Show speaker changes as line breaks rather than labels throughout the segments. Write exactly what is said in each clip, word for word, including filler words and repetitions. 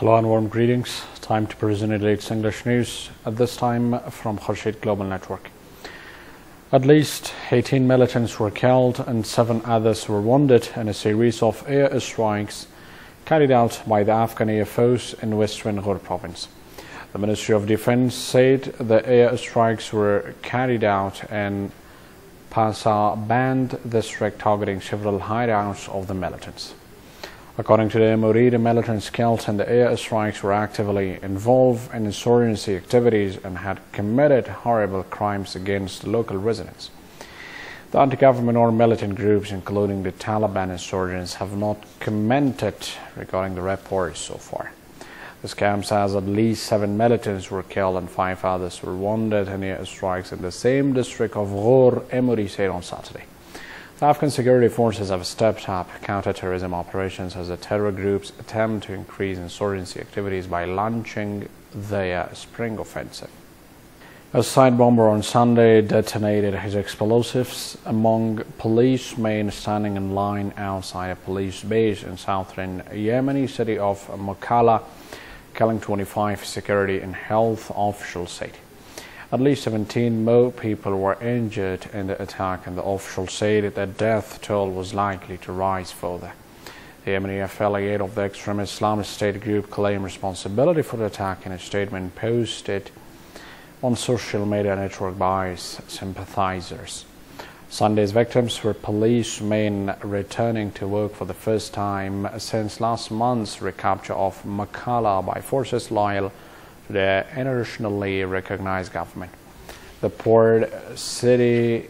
Hello and warm greetings. Time to present the latest English news, at this time from Khurshid Global Network. At least eighteen militants were killed and seven others were wounded in a series of air strikes carried out by the Afghan Air Force in western Ghor province. The Ministry of Defense said the air strikes were carried out in Pasa Band district, targeting several hideouts of the militants. According to the M O D, the militants killed in the air strikes were actively involved in insurgency activities and had committed horrible crimes against local residents. The anti-government or militant groups, including the Taliban insurgents, have not commented regarding the reports so far. The scam says at least seven militants were killed and five others were wounded in air strikes in the same district of Ghor, M O D said on Saturday. The Afghan security forces have stepped up counter-terrorism operations as the terror groups attempt to increase insurgency activities by launching their spring offensive. A side bomber on Sunday detonated his explosives among policemen standing in line outside a police base in southern Yemeni city of Mukalla, killing twenty-five security and health officials said. At least seventeen more people were injured in the attack, and the official said the death toll was likely to rise further. The Yemeni affiliate of the extremist Islamic State group claimed responsibility for the attack in a statement posted on social media network by its sympathizers. Sunday's victims were policemen returning to work for the first time since last month's recapture of Mukalla by forces loyal to the internationally recognized government. The port city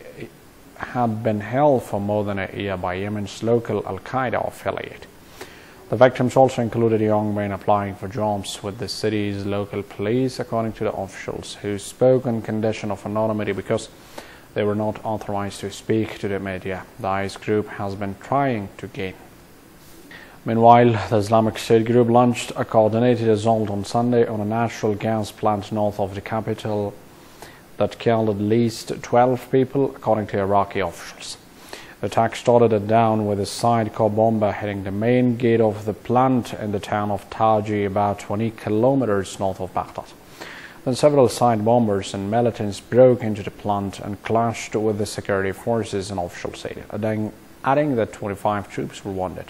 had been held for more than a year by Yemen's local Al-Qaeda affiliate. The victims also included young men applying for jobs with the city's local police, according to the officials, who spoke on condition of anonymity because they were not authorized to speak to the media. The ISIS group has been trying to gain. Meanwhile, the Islamic State group launched a coordinated assault on Sunday on a natural gas plant north of the capital that killed at least twelve people, according to Iraqi officials. The attack started at dawn with a side-car bomber hitting the main gate of the plant in the town of Taji, about twenty kilometers north of Baghdad. Then several side bombers and militants broke into the plant and clashed with the security forces, and officials said, adding, adding that twenty-five troops were wounded.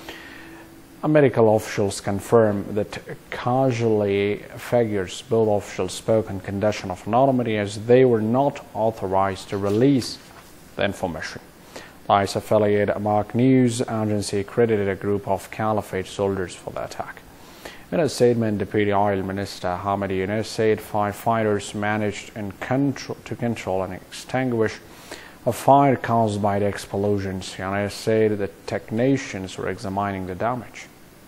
Medical officials confirm that casualty figures. Both officials spoke on condition of anonymity as they were not authorized to release the information. The ISIS affiliate Amaq News Agency credited a group of Caliphate soldiers for the attack. In a statement, Deputy Oil Minister Hamid Yunus said firefighters managed in control, to control and extinguish a fire caused by the explosions. Yunus said the technicians were examining the damage.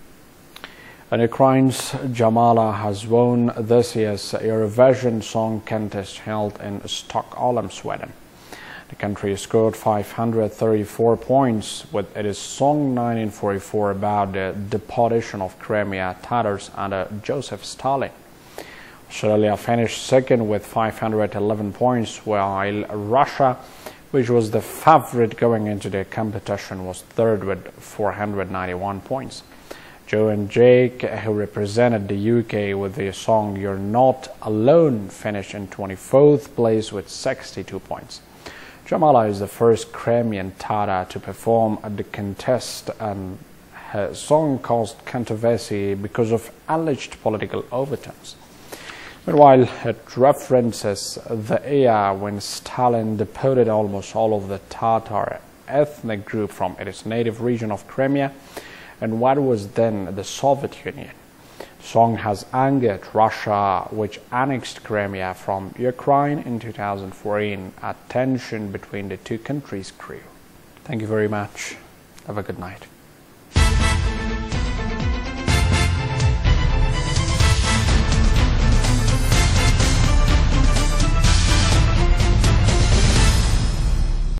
And Ukraine's Jamala has won this year's Eurovision Song Contest held in Stockholm, Sweden. The country scored five hundred thirty-four points with its song nineteen forty-four about the deportation of Crimea Tatars under Joseph Stalin. Australia finished second with five hundred eleven points, while Russia, which was the favorite going into the competition, was third with four hundred ninety-one points. Joe and Jake, who represented the U K with the song You're Not Alone, finished in twenty-fourth place with sixty-two points. Jamala is the first Crimean Tatar to perform at the contest, and her song caused controversy because of alleged political overtones. Meanwhile, it references the era when Stalin deported almost all of the Tatar ethnic group from its native region of Crimea and what was then the Soviet Union. The song has angered Russia, which annexed Crimea from Ukraine in two thousand fourteen, at tension between the two countries grew. Thank you very much. Have a good night.